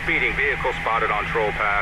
speeding vehicle spotted on Troll Pass.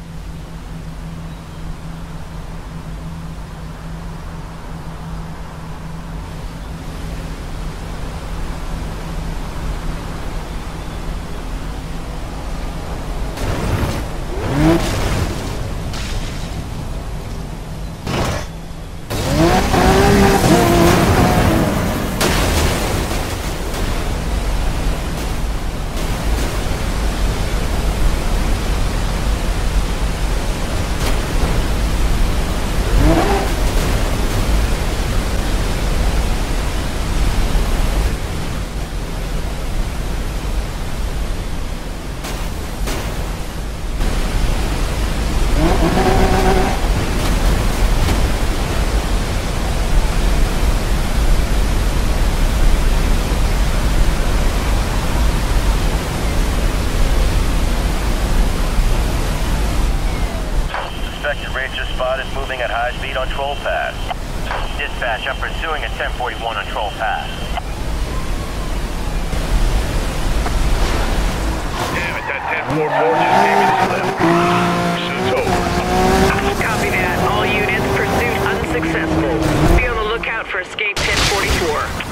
Suspected racer spotted moving at high speed on Troll Pass. Dispatch, I'm pursuing a 1041 on Troll Pass. Damn it, that 1044 just gave me the slip. Pursuit's over. Copy that. All units, pursuit unsuccessful. Be on the lookout for escape 1044.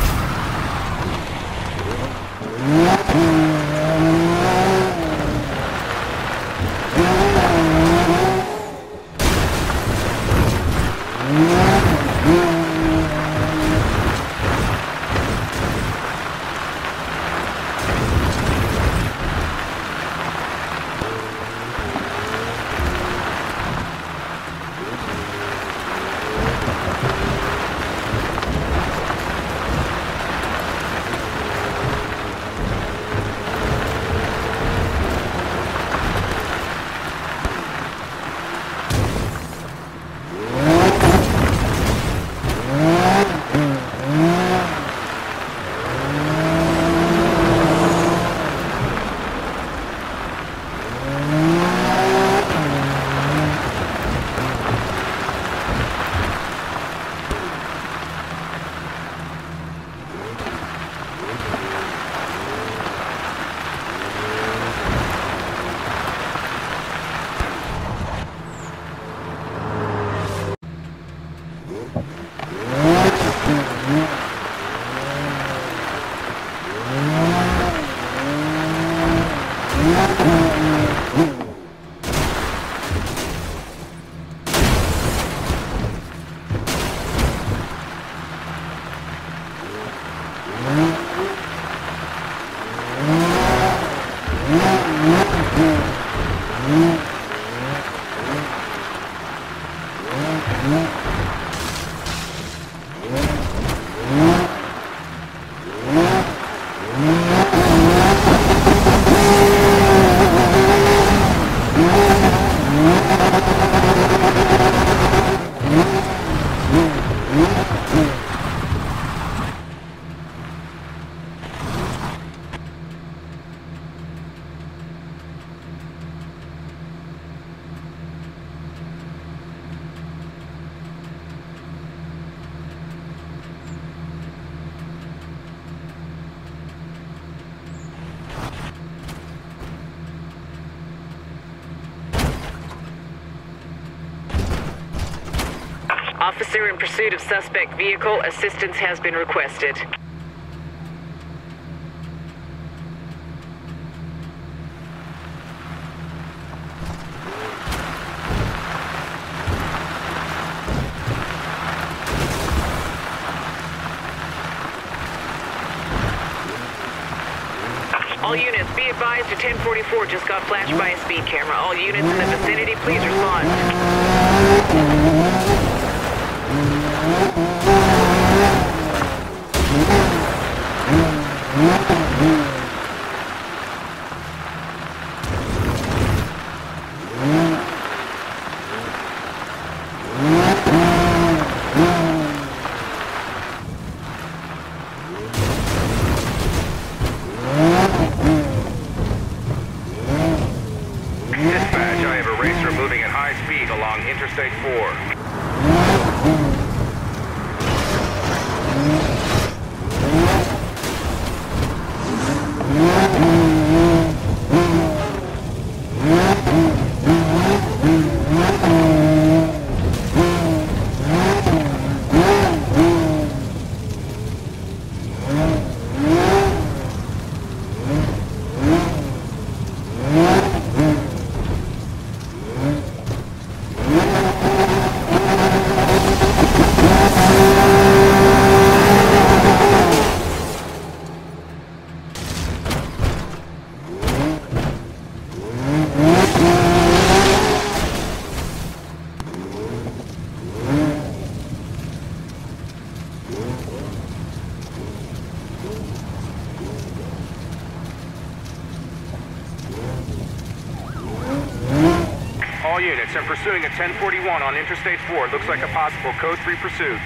Officer in pursuit of suspect vehicle. Assistance has been requested. All units, be advised a 1044 just got flashed by a speed camera. All units in the vicinity, please respond. Dispatch, I have a racer moving at high speed along Interstate 4. units. I'm pursuing a 1041 on Interstate 4. Looks like a possible Code 3 pursuit.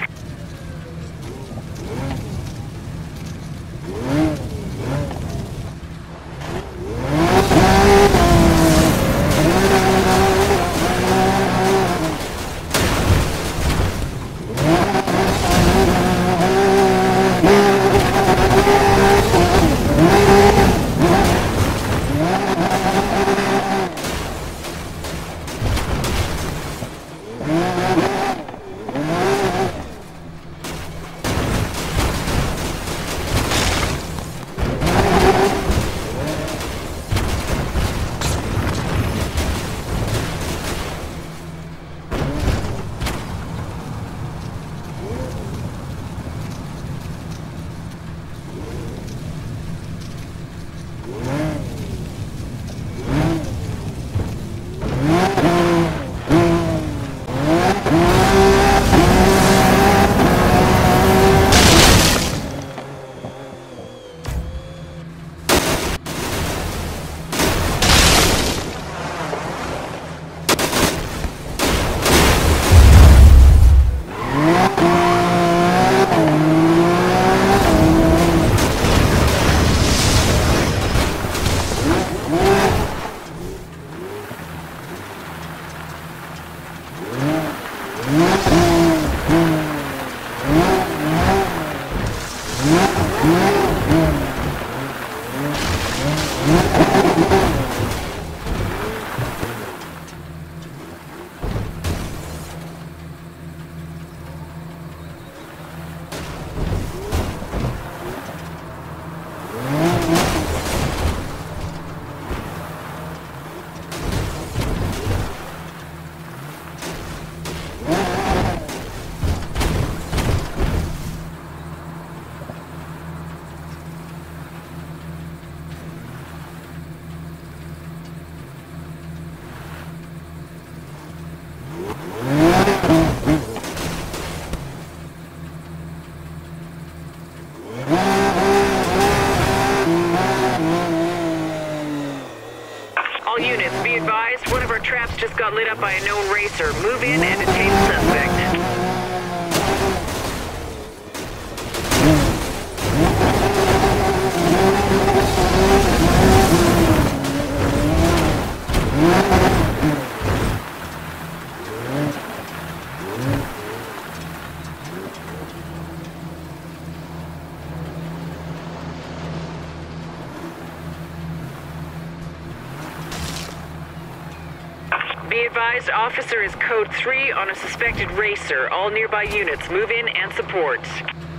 One of our traps just got lit up by a known racer. Move in and detain the suspect. Be advised, officer is Code 3 on a suspected racer. All nearby units, move in and support.